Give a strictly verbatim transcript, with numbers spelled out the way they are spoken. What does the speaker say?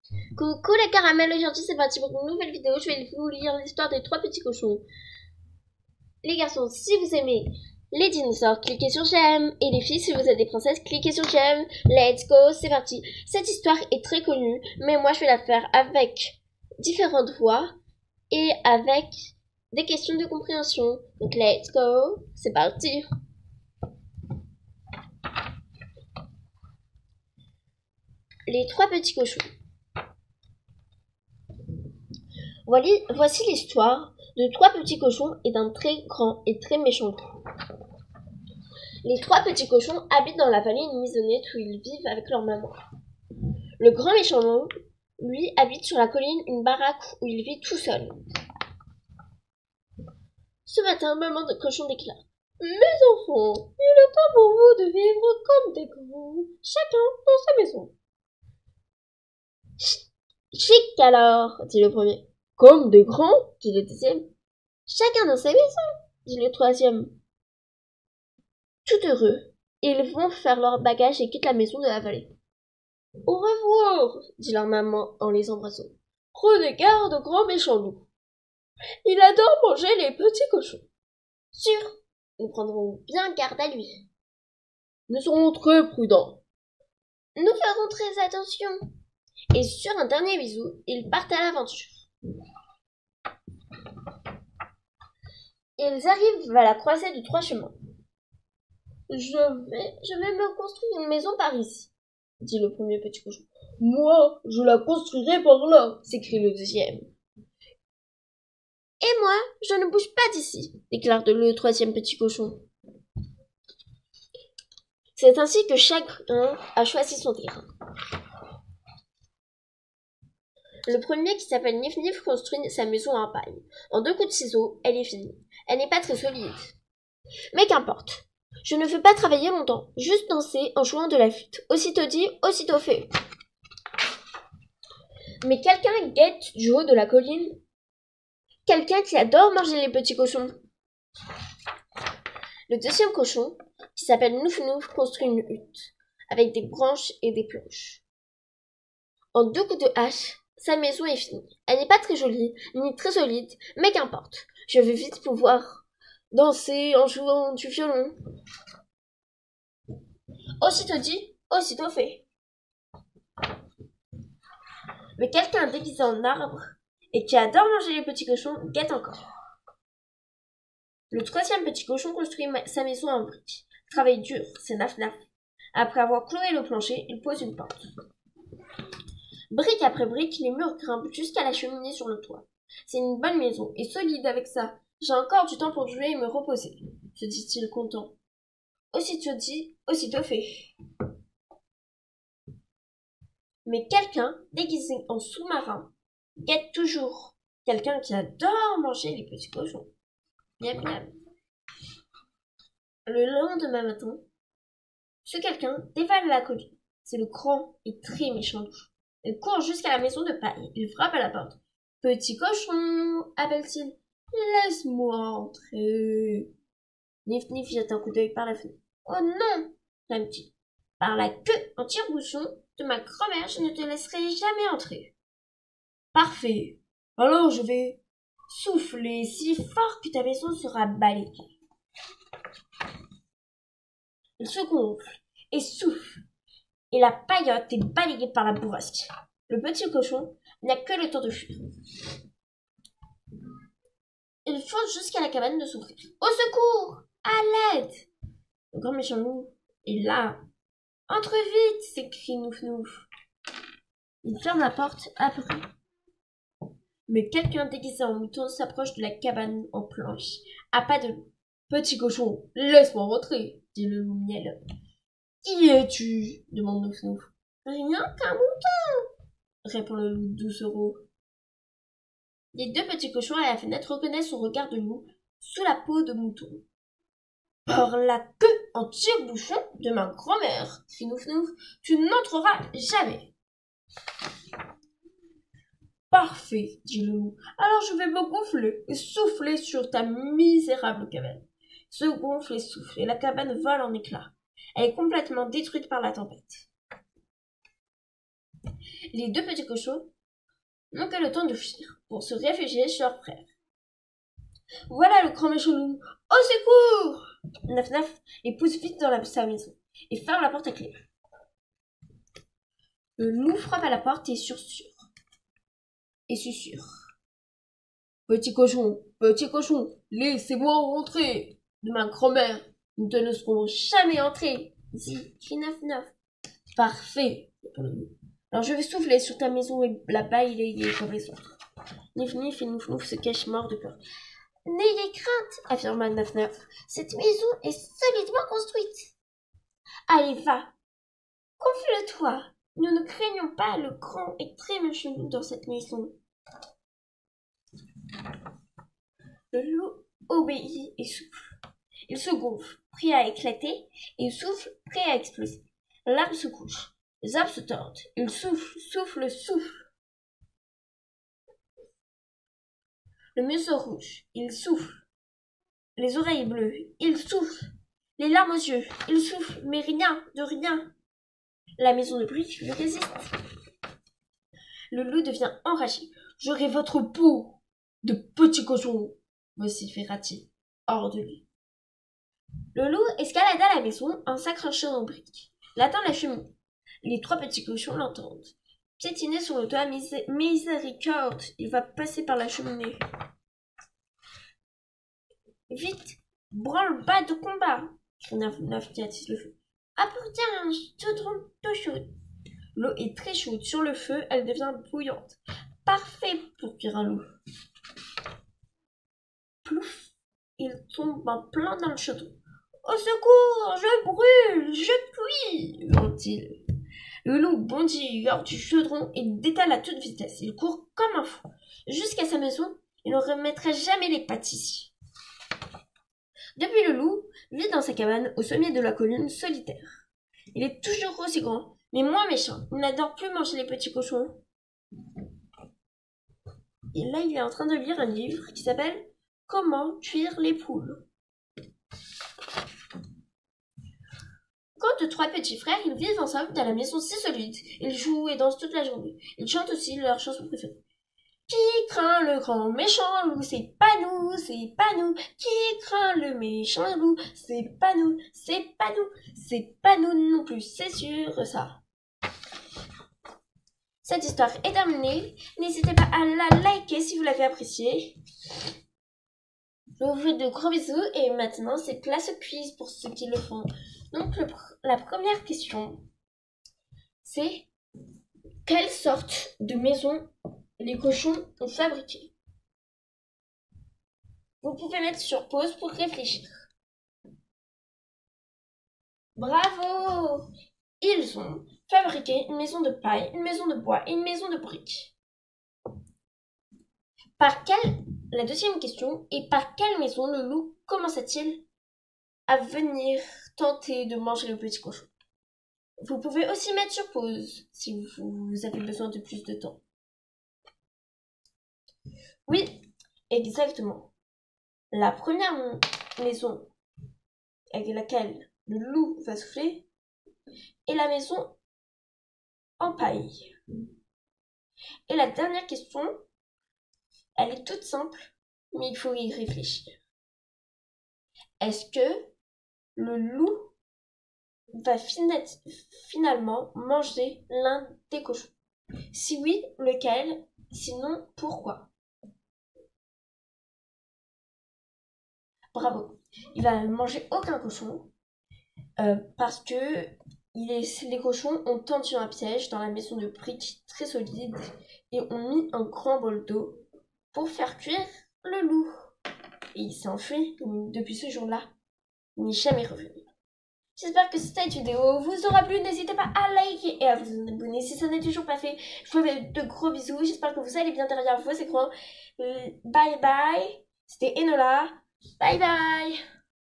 Coucou les caramels, aujourd'hui c'est parti pour une nouvelle vidéo. Je vais vous lire l'histoire des trois petits cochons. Les garçons, si vous aimez les dinosaures, cliquez sur j'aime. Et les filles, si vous êtes des princesses, cliquez sur j'aime. Let's go, c'est parti. Cette histoire est très connue, mais moi je vais la faire avec différentes voix et avec des questions de compréhension. Donc let's go, c'est parti. Les trois petits cochons. Voici l'histoire de trois petits cochons et d'un très grand et très méchant loup. Les trois petits cochons habitent dans la vallée Misonnette où ils vivent avec leur maman. Le grand méchant loup, lui, habite sur la colline une baraque où il vit tout seul. Ce matin, maman de cochon déclare: mes enfants, il est temps pour vous de vivre comme des grands, chacun dans sa maison. Chic alors, dit le premier. Comme des grands, dit le deuxième. Chacun dans sa maison, dit le troisième. Tout heureux, ils vont faire leur bagage et quittent la maison de la vallée. Au revoir, dit leur maman en les embrassant. Prenez garde au grand méchant loup. Il adore manger les petits cochons. Sûr, nous prendrons bien garde à lui. Nous serons très prudents. Nous ferons très attention. Et sur un dernier bisou, ils partent à l'aventure. Ils arrivent à la croisée de trois chemins. Je vais, je vais me construire une maison par ici, dit le premier petit cochon. Moi, je la construirai par là, s'écrie le deuxième. Et moi, je ne bouge pas d'ici, déclare le troisième petit cochon. C'est ainsi que chacun a choisi son terrain. Le premier, qui s'appelle Nif Nif, construit sa maison en paille. En deux coups de ciseaux, elle est finie. Elle n'est pas très solide. Mais qu'importe. Je ne veux pas travailler longtemps, juste danser en jouant de la flûte. Aussitôt dit, aussitôt fait. Mais quelqu'un guette du haut de la colline. Quelqu'un qui adore manger les petits cochons. Le deuxième cochon, qui s'appelle Nouf Nouf, construit une hutte, avec des branches et des planches. En deux coups de hache, sa maison est finie. Elle n'est pas très jolie, ni très solide, mais qu'importe. Je vais vite pouvoir danser en jouant du violon. Aussitôt dit, aussitôt fait. Mais quelqu'un déguisé en arbre et qui adore manger les petits cochons guette encore. Le troisième petit cochon construit sa maison en briques. Il travaille dur, c'est naf naf. Après avoir cloué le plancher, il pose une porte. Brique après brique, les murs grimpent jusqu'à la cheminée sur le toit. C'est une bonne maison, et solide avec ça. J'ai encore du temps pour jouer et me reposer, se dit-il content. Aussitôt dit, aussitôt fait. Mais quelqu'un, déguisé en sous-marin, guette toujours. Quelqu'un qui adore manger les petits cochons. Miam miam. Le lendemain matin, ce quelqu'un dévale la colline. C'est le grand et très méchant loup. Il court jusqu'à la maison de paille. Il frappe à la porte. « Petit cochon !» appelle-t-il. « Laisse-moi entrer. » Nif Nif jette un coup d'œil par la fenêtre. « Oh non !» clame-t-il. « Par la queue en tire-bouchon de ma grand-mère, je ne te laisserai jamais entrer. »« Parfait. Alors je vais souffler si fort que ta maison sera balayée. » Il se gonfle et souffle. Et la paillote est balayée par la bourrasque. Le petit cochon n'a que le temps de fuir. Il fonce jusqu'à la cabane de son frère. Au secours! À l'aide! Le grand méchant loup est là. Entre vite! S'écrie Nouf Nouf. Il ferme la porte après. Mais quelqu'un déguisé en mouton s'approche de la cabane en planche. À pas de loup. Petit cochon, laisse-moi rentrer, dit le loup mielleux. Qui es-tu? Demande Nouf Nouf. Rien qu'un mouton, répond le loup doucereux. Les deux petits cochons à la fenêtre reconnaissent son regard de loup sous la peau de mouton. Par la queue en tire-bouchon de ma grand-mère, fit Nouf Nouf, tu n'entreras jamais. Parfait, dit le loup. Alors je vais me gonfler et souffler sur ta misérable cabane. Il se gonfle et souffle et la cabane vole en éclats. Elle est complètement détruite par la tempête. Les deux petits cochons n'ont que le temps de fuir pour se réfugier chez leur frère. Voilà le grand méchant loup. Au secours! Naf Naf les pousse vite dans la, sa maison et ferme la porte à clé. Le loup frappe à la porte et susurre. Et susurre. Petit cochon, petit cochon, laissez-moi rentrer. De ma grand-mère, nous ne laisserons jamais entrer. Ici, crie Naf Naf. Parfait. Alors je vais souffler sur ta maison et la balayer comme les autres. Nif Nif et Nouf Nouf se cachent morts de peur. N'ayez crainte, affirma Naf Naf. Cette maison est solidement construite. Allez, va. Confie-le-toi. Nous ne craignons pas le grand et très méchant loup dans cette maison. Le loup obéit et souffle. Il se gonfle, prêt à éclater, et il souffle, prêt à exploser. L'arbre se couche. Les arbres se tordent. Il souffle, souffle, souffle. Le museau rouge, il souffle. Les oreilles bleues, il souffle. Les larmes aux yeux, il souffle, mais rien, de rien. La maison de briques lui résiste. Le loup devient enragé. J'aurai votre peau de petit cochon, vociféra-t-il, hors de lui. Le loup escalada la maison en s'accrochant aux briques. Il atteint la cheminée. Les trois petits cochons l'entendent. Piétiner sur le toit, misé miséricorde, il va passer par la cheminée. Vite, branle-bas de combat, crie Naf Naf qui attise le feu. Apportez un chaudron d'eau chaude. L'eau est très chaude. Sur le feu, elle devient bouillante. Parfait pour cuire un loup. Plouf, il tombe en plein dans le chaudron. Au secours, je brûle, je cuis, hurle-t-il. Le loup bondit hors du chaudron et détale à toute vitesse. Il court comme un fou. Jusqu'à sa maison, il ne remettra jamais les pattes ici. Depuis, le loup vit dans sa cabane au sommet de la colline solitaire. Il est toujours aussi grand, mais moins méchant. Il n'adore plus manger les petits cochons. Et là, il est en train de lire un livre qui s'appelle « Comment cuire les poules ». Quant aux trois petits frères, ils vivent ensemble dans la maison si solide. Ils jouent et dansent toute la journée. Ils chantent aussi leur chanson préférée. Qui craint le grand méchant loup? C'est pas nous, c'est pas nous. Qui craint le méchant loup? C'est pas nous, c'est pas nous, c'est pas nous non plus, c'est sûr ça. Cette histoire est terminée. N'hésitez pas à la liker si vous l'avez appréciée. Je vous fais de gros bisous et maintenant c'est place au quiz pour ceux qui le font. Donc le, la première question, c'est quelle sorte de maison les cochons ont fabriqué? Vous pouvez mettre sur pause pour réfléchir. Bravo! Ils ont fabriqué une maison de paille, une maison de bois et une maison de briques. Par quelle, la deuxième question, est par quelle maison le loup commença-t-il à venir tenter de manger le petit cochon? Vous pouvez aussi mettre sur pause si vous avez besoin de plus de temps. Oui, exactement. La première maison avec laquelle le loup va souffler est la maison en paille. Et la dernière question, elle est toute simple, mais il faut y réfléchir. Est-ce que le loup va finalement manger l'un des cochons? Si oui, lequel? Sinon, pourquoi? Bravo. Il va manger aucun cochon euh, parce que il est, les cochons ont tendu un piège dans la maison de briques très solide et ont mis un grand bol d'eau pour faire cuire le loup. Et il s'est enfui depuis ce jour-là. Il n'est jamais revenu. J'espère que cette vidéo vous aura plu. N'hésitez pas à liker et à vous abonner si ça n'est toujours pas fait. Je vous fais de gros bisous. J'espère que vous allez bien derrière vos écrans. Bye bye. C'était Enola. Bye bye.